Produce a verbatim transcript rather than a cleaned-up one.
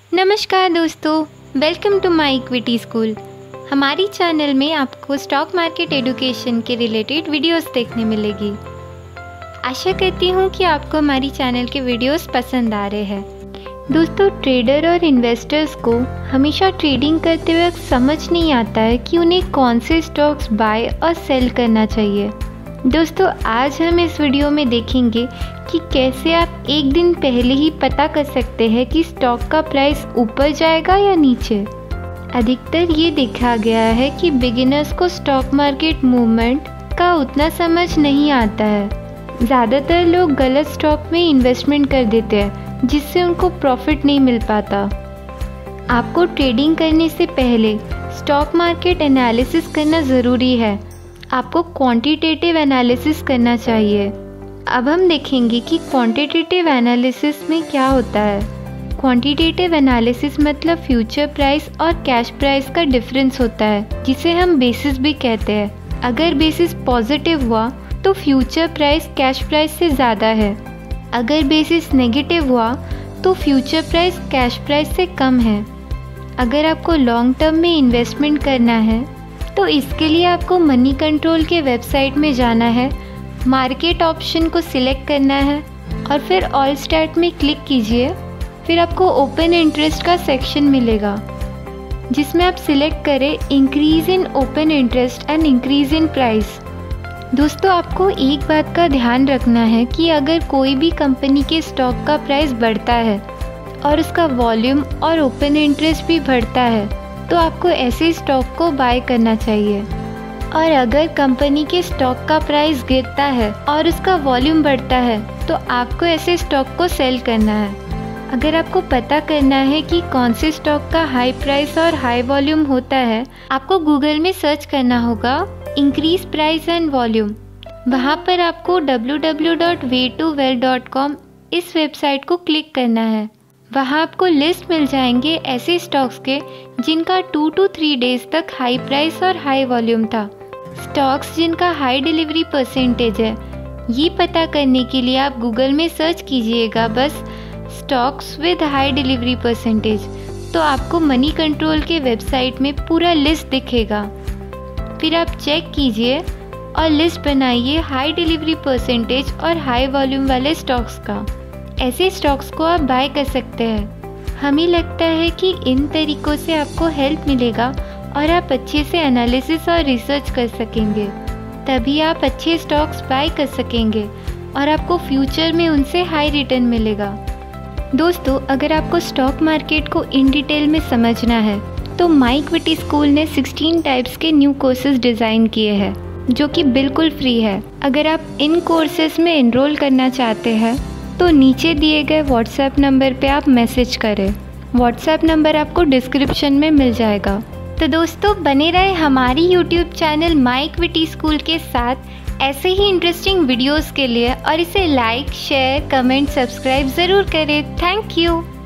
नमस्कार दोस्तों, welcome to my equity school. हमारी चैनल में आपको स्टॉक मार्केट एडुकेशन के रिलेटेड वीडियोस देखने मिलेगी। आशा करती हूँ कि आपको हमारी चैनल के वीडियोस पसंद आ रहे हैं। दोस्तों, ट्रेडर और इन्वेस्टर्स को हमेशा ट्रेडिंग करते वक्त समझ नहीं आता है कि उन्हें कौन से स्टॉक्स बाय और सेल करना चाहिए। दोस्तों, आज हम इस वीडियो में देखेंगे कि कैसे आप एक दिन पहले ही पता कर सकते हैं कि स्टॉक का प्राइस ऊपर जाएगा या नीचे। अधिकतर ये देखा गया है कि बिगिनर्स को स्टॉक मार्केट मूवमेंट का उतना समझ नहीं आता है। ज़्यादातर लोग गलत स्टॉक में इन्वेस्टमेंट कर देते हैं, जिससे उनको प्रॉफिट नहीं मिल पाता। आपको ट्रेडिंग करने से पहले स्टॉक मार्केट एनालिसिस करना ज़रूरी है। आपको क्वांटिटेटिव एनालिसिस करना चाहिए। अब हम देखेंगे कि क्वांटिटेटिव एनालिसिस में क्या होता है। क्वांटिटेटिव एनालिसिस मतलब फ्यूचर प्राइस और कैश प्राइस का डिफरेंस होता है, जिसे हम बेसिस भी कहते हैं। अगर बेसिस पॉजिटिव हुआ तो फ्यूचर प्राइस कैश प्राइस से ज़्यादा है। अगर बेसिस नेगेटिव हुआ तो फ्यूचर प्राइस कैश प्राइस से कम है। अगर आपको लॉन्ग टर्म में इन्वेस्टमेंट करना है तो इसके लिए आपको मनी कंट्रोल के वेबसाइट में जाना है, मार्केट ऑप्शन को सिलेक्ट करना है और फिर ऑल स्टार्ट में क्लिक कीजिए। फिर आपको ओपन इंटरेस्ट का सेक्शन मिलेगा, जिसमें आप सिलेक्ट करें increase in open interest and increase in price. दोस्तों, आपको एक बात का ध्यान रखना है कि अगर कोई भी कंपनी के स्टॉक का प्राइस बढ़ता है और उसका वॉल्यूम और ओपन इंटरेस्ट भी बढ़ता है तो आपको ऐसे स्टॉक को बाय करना चाहिए। और अगर कंपनी के स्टॉक का प्राइस गिरता है और उसका वॉल्यूम बढ़ता है तो आपको ऐसे स्टॉक को सेल करना है। अगर आपको पता करना है कि कौन से स्टॉक का हाई प्राइस और हाई वॉल्यूम होता है, आपको गूगल में सर्च करना होगा इंक्रीज प्राइस एंड वॉल्यूम। वहाँ पर आपको W W W dot way two well dot com इस वेबसाइट को क्लिक करना है। वहाँ आपको लिस्ट मिल जाएंगे ऐसे स्टॉक्स के जिनका टू टू थ्री डेज तक हाई प्राइस और हाई वॉल्यूम था। स्टॉक्स जिनका हाई डिलीवरी परसेंटेज है, ये पता करने के लिए आप गूगल में सर्च कीजिएगा बस stocks with high delivery percentage, तो आपको मनी कंट्रोल के वेबसाइट में पूरा लिस्ट दिखेगा। फिर आप चेक कीजिए और लिस्ट बनाइए हाई डिलीवरी परसेंटेज और हाई वॉल्यूम वाले स्टॉक्स का। ऐसे स्टॉक्स को आप बाय कर सकते हैं। हमें लगता है कि इन तरीक़ों से आपको हेल्प मिलेगा और आप अच्छे से एनालिसिस और रिसर्च कर सकेंगे। तभी आप अच्छे स्टॉक्स बाय कर सकेंगे और आपको फ्यूचर में उनसे हाई रिटर्न मिलेगा। दोस्तों, अगर आपको स्टॉक मार्केट को इन डिटेल में समझना है तो माय इक्विटी स्कूल ने सिक्सटीन टाइप्स के न्यू कोर्सेज डिज़ाइन किए हैं, जो कि बिल्कुल फ्री है। अगर आप इन कोर्सेज में एनरोल करना चाहते हैं तो नीचे दिए गए व्हाट्सएप नंबर पे आप मैसेज करें। व्हाट्सएप नंबर आपको डिस्क्रिप्शन में मिल जाएगा। तो दोस्तों, बने रहे हमारी YouTube channel my equity school के साथ ऐसे ही इंटरेस्टिंग वीडियोस के लिए, और इसे लाइक, शेयर, कमेंट, सब्सक्राइब ज़रूर करें। Thank you.